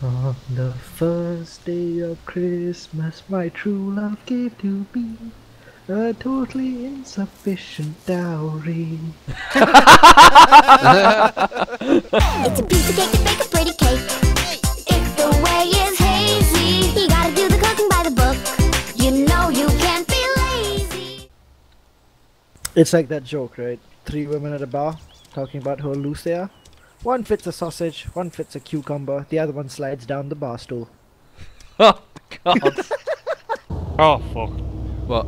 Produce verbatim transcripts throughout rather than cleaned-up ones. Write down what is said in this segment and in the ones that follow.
On the first day of Christmas, my true love gave to me a totally insufficient dowry. It's a piece of cake to bake a pretty cake. If the way is hazy, you gotta do the cooking by the book. You know you can't be lazy. It's like that joke, right? Three women at a bar talking about how loose they are. One fits a sausage, one fits a cucumber, the other one slides down the bar stool. Oh, God. Oh, fuck. What?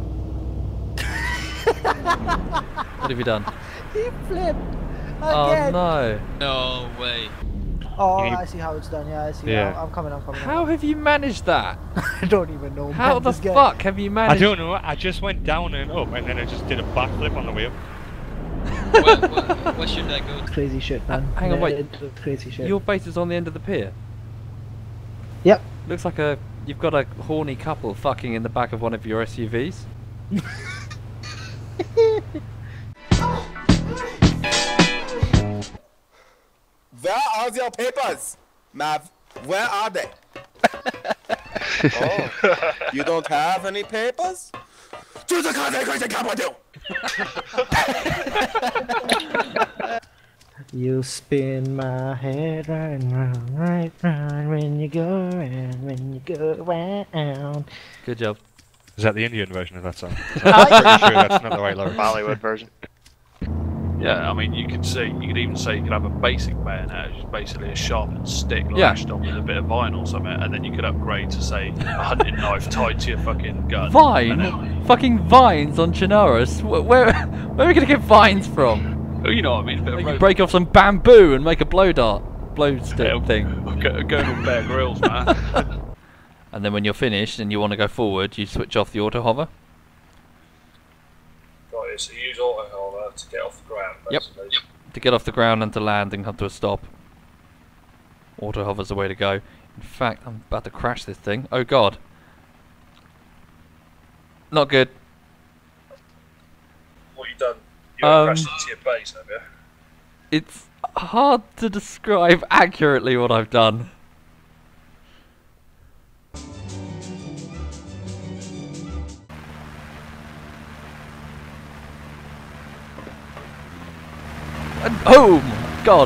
What have you done? He flipped! Oh, Again! no. No way. Oh, You- I see how it's done, yeah, I see. Yeah. I'm, I'm coming, I'm coming. How have you managed that? I don't even know, How man. the This guy- fuck have you I managed? don't know, I just went down and up and then I just did a backflip on the wheel. Well, well, what should I go to? Crazy shit, man. hang on, Yeah, wait. it's crazy shit. Your base is on the end of the pier. Yep. Looks like a you've got a horny couple fucking in the back of one of your S U Vs. Where are your papers, Mav? Where are they? Oh, you don't have any papers? 就是看谁可以看不掉。 You spin my head round, round, right round when you go round, when you go round. Good job. Is that the Indian version of that song? I'm pretty sure that's not the right lyric. Bollywood version. Yeah, I mean, you could see, you could even say you could have a basic bayonet, which is basically a sharpened stick Yeah. lashed on with a bit of vine or something, and then you could upgrade to, say, a hunting knife tied to your fucking gun. Vine? And then, Fucking vines on Chinaris? Wh- Where, where are we gonna get vines from? oh, you know what I mean? A bit You of can rope. break off some bamboo and make a blow dart, blow stick Yeah. thing. Go, going on Bear Grylls, man. And then when you're finished and you want to go forward, you switch off the auto hover. Right, so you use auto hover to get off the ground, Yep. basically. To get off the ground and to land and come to a stop. Auto hover's the way to go. In fact, I'm about to crash this thing. Oh god. Not good. What you done? You Um, crashed into your base, have you? It's hard to describe accurately what I've done. And oh my god.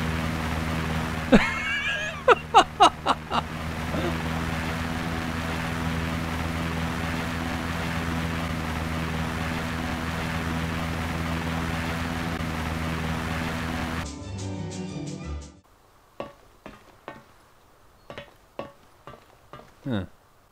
Huh.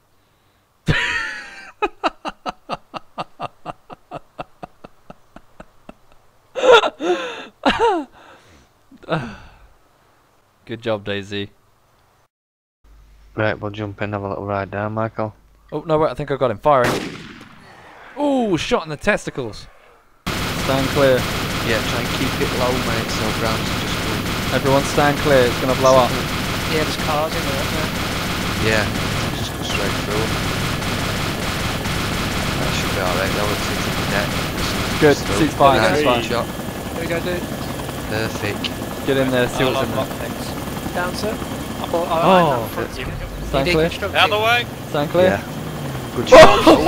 Good job, Daisy. Right, we'll jump in, have a little ride down, Michael. Oh, no, wait, I think I got him firing. Ooh, shot in the testicles. Stand clear. Yeah, try and keep it low, mate, so grounds are just going. Everyone stand clear, it's gonna blow up. Yeah, there's cars in there, isn't there? Yeah, just go straight through. That should be alright, though, it's hitting the deck. Good, Still- seat's fine, Nice seat's fine. shot. Here we go, dude. Perfect. Get in there, see I'll what's in unlock there. things. Down, sir. I thought I Oh, I front you. stand You clear. deconstruct Out the it. way! Stand clear. Yeah. Good shot.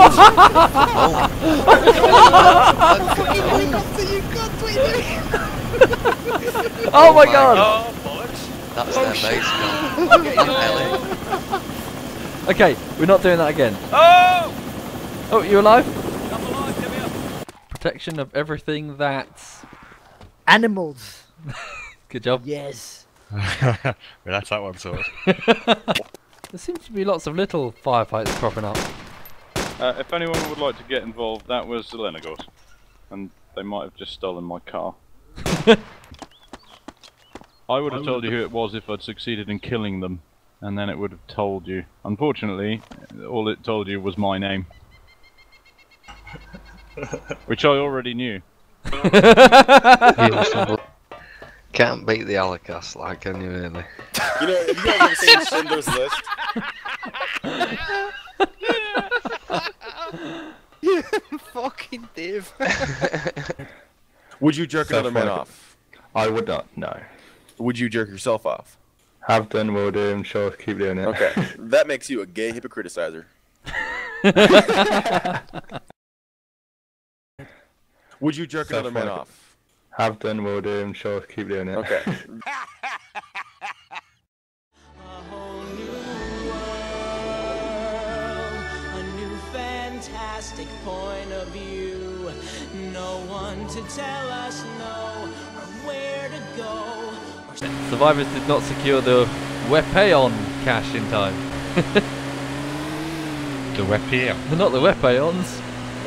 Oh my god! Oh, bollocks! That's their base gone. Ellie. Okay, we're not doing that again. Oh! Oh, you alive? I'm alive, get me up! Protection of everything that's... Animals! Good job. Yes! Well, that's that one sorted. There seems to be lots of little firefights cropping up. Uh, if anyone would like to get involved, that was Zelenagos. And they might have just stolen my car. I would have told you who it was if I'd succeeded in killing them. And then it would have told you. Unfortunately, all it told you was my name. Which I already knew. Can't beat the Holocaust, like, can you really? You know, have you guys ever seen Schindler's List? Fucking Dave. Would you jerk South another man America. off? I would not, no. Would you jerk yourself off? Have done, will do, I'm sure keep doing it. Okay, that makes you a gay hypocriticizer. Would you jerk another man off? Have done, will do, I'm sure keep doing it. Okay. Fantastic point of view. No one to tell us no or where to go. Survivors did not secure the Weapon cache in time. The Weapon? Not the Weapons.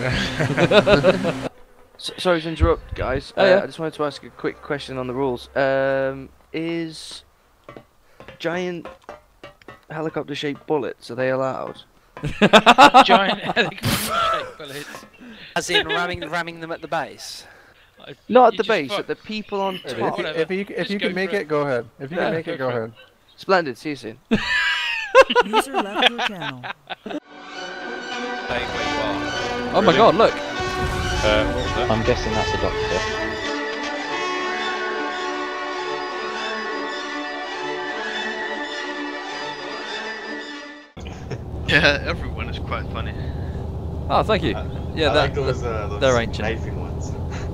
S sorry to interrupt, guys. Oh, uh, yeah? I just wanted to ask a quick question on the rules. Um, is giant helicopter-shaped bullets, are they allowed? Giant helicopter-shaped bullets. As in ramming, ramming them at the base? Not at You the just base, fuck- at the people on If top. you- If you, if Just you go can make for it, it. go ahead. If you Yeah, can make go it, go for it. ahead. Splendid, see you soon. User left your channel. Oh my god, look! Uh, what was that? I'm guessing that's a doctor. Yeah, everyone is quite funny. Oh, thank you. Yeah, I that, like those, uh, those they're ancient. knifing ones.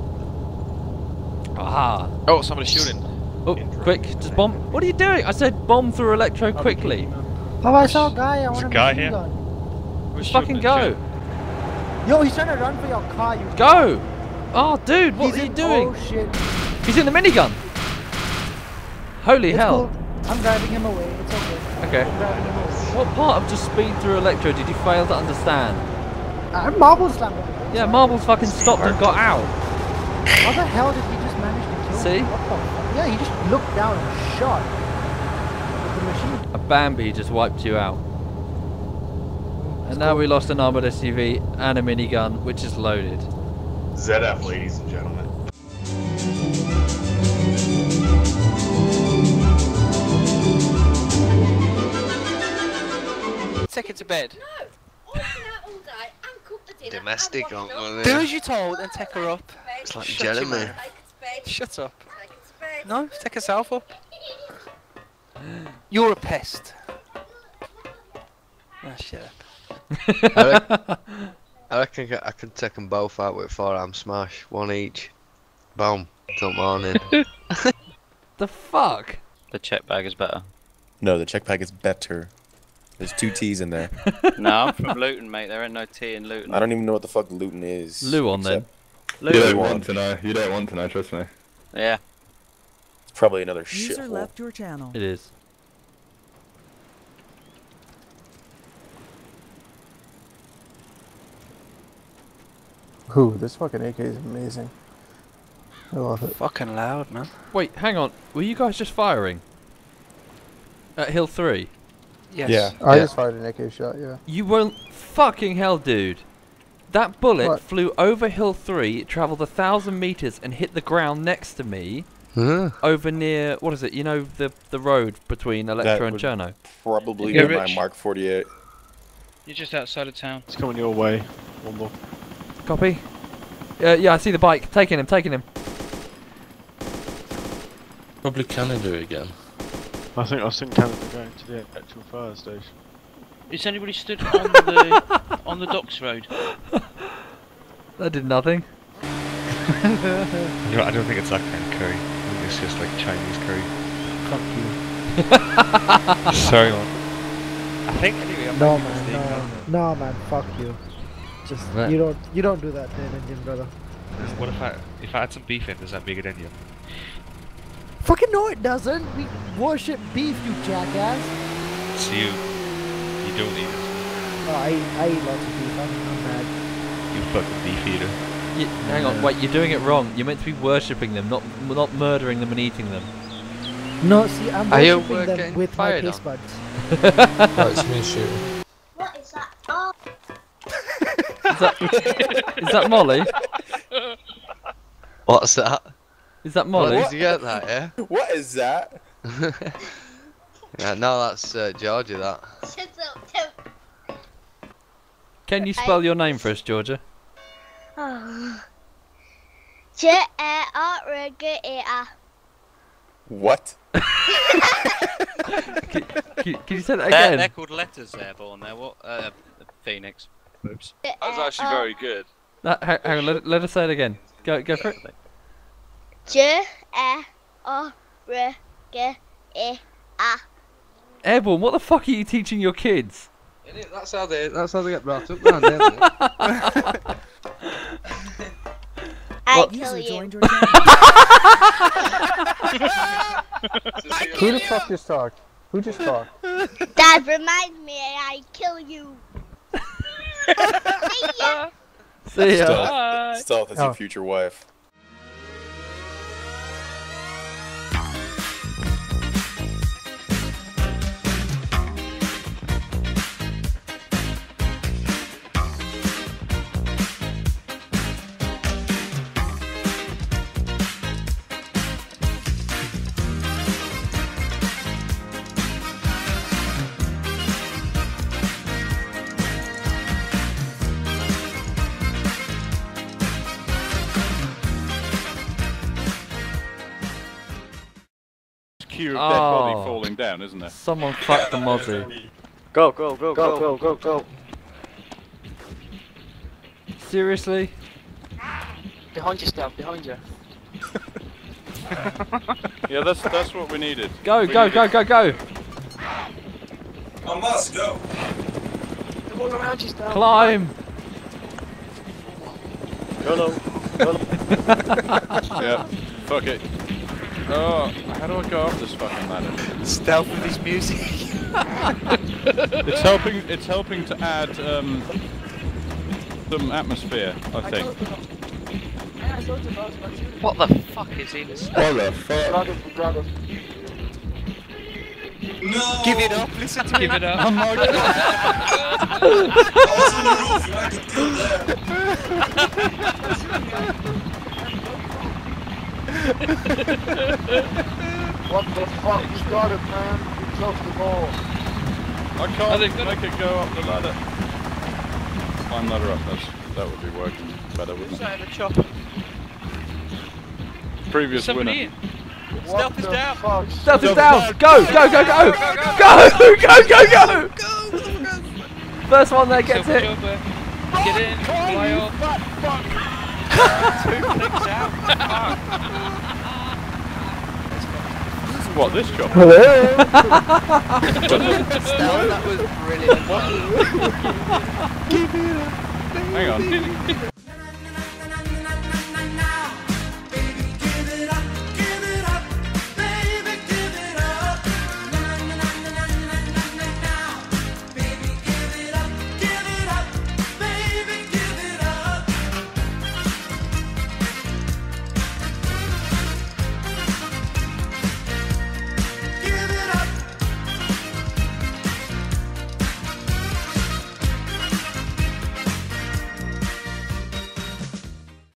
Aha! Oh, somebody's shooting. Oh, quick, just bomb. What are you doing? I said bomb through Electro quickly. Oh, I saw a guy. I There's want a to guy here. Just fucking go. Yo, he's trying to run for your car. You Go! Oh, dude, what He's are you in- doing? Oh shit. He's in the minigun. Holy It's hell. cool. I'm driving him away. It's okay. Okay. I'm driving him away. What part of just speed through Electro did you fail to understand? Uh, marble slammed him. Yeah, Marbles fucking stopped and got out. How the hell did he just manage to kill See? me? What the fuck? Yeah, he just looked down and shot with the machine. A Bambi just wiped you out. And now we lost an armored S U V and a minigun, which is loaded. Z F, ladies and gentlemen. Take it to bed. Domestic, aren't Do they? as you're told and take her up. It's like Shut your Jeremy. mouth. Shut up. No, take herself up. You're a pest. Ah, shut up. I, reckon, I reckon I can take them both out with forearm smash, one each. Boom. Till morning. The fuck? The check bag is better. No, the check bag is better. There's two T's in there. No, I'm from Luton, mate. There ain't no T in Luton. I don't even know what the fuck Luton is. Luton then. You don't want to know. You don't want to know, trust me. Yeah. It's probably another User shithole. left your channel. It is. Ooh, this fucking A K is amazing. I love it. Fucking loud, man. Wait, hang on. Were you guys just firing? At Hill three? Yes. Yeah. I Yeah. just fired an A K shot, yeah. You won't. Fucking hell, dude. That bullet What? flew over Hill three, travelled a thousand metres, and hit the ground next to me. Huh? Over near. What is it? You know, the the road between Electro and would Cherno? Probably Yeah, be my Rich. Mark forty-eight. You're just outside of town. It's coming your way. One more. Copy. Uh, yeah, I see the bike. Taking him, taking him. Probably Canada again. I think I've seen Canada going to the actual fire station. Is anybody stood on the on the docks road? That did nothing. You know, I don't think it's that kind of curry. I think it's just like Chinese curry. Fuck you. Sorry, man. I think anyway. I'm No making a man, mistake no, on that. no man, fuck you. Just Right. you don't you don't do that, to an Indian brother. What if I if I had some beef in? Does that make it Indian? Fucking no, it doesn't. We worship beef, you jackass. It's you. You don't eat it. Oh, I eat, I eat lots of beef. I'm, I'm mad. You fucking beef eater. You, hang on, wait. You're doing it wrong. You're meant to be worshipping them, not not murdering them and eating them. No, see, I'm Are you worshipping them working with my fire taste now? buds. Oh, it's me shooting. What is that? Oh. Is that is that Molly? What's that? Is that Well, Molly? did you get that, yeah? What is that? Yeah, no, that's uh, Georgia, that. Shut up, too. Can you spell your name for us, Georgia? Oh. J A R G E A. What? can, can, can you say that They're, again? they're called letters airborne. They're what? Uh, Phoenix. Oops. That was actually very good. No, hang, hang on, let, let us say it again. Go, go for it. J E O R G E A. Airborne, what the fuck are you teaching your kids? That's how they. That's how they get brought up, man. Don't they? I kill you. Who the fuck just talked? Who just talked? Dad, remind me, I kill you. See ya. See ya. Stealth, Stealth is Oh. your future wife. Cue of dead body Oh. falling down, isn't there? Someone fucked the Mozzie. Go, go, go, go, go, go, go. Seriously? Behind you, Stealth, behind you. Yeah, that's that's what we needed. Go, We go, needed- go, go, go! I must go. Come all around you, Stealth. Climb! Hello. Yeah, fuck it. Oh, how do I go up this fucking ladder? Stealth with his music. It's helping. It's helping to add um, some atmosphere, I think. What the fuck is he? What the fuck? No. Give it up. Listen to Give me. it up. Oh my god! I was on the roof. You had to What the fuck? You got it, man. You close the ball. I can't make it go up the ladder. Climb ladder up. That's that would be working better, wouldn't it? The chopper. Previous Somebody winner. in. Stealth is down. Fuck. Stealth is down! Go, go, go, go! Go, go, go, go! First one there gets Silver it! chopper. Get in. Fly off. Two flicks out. What, this job? Hello? That was brilliant. Hang on.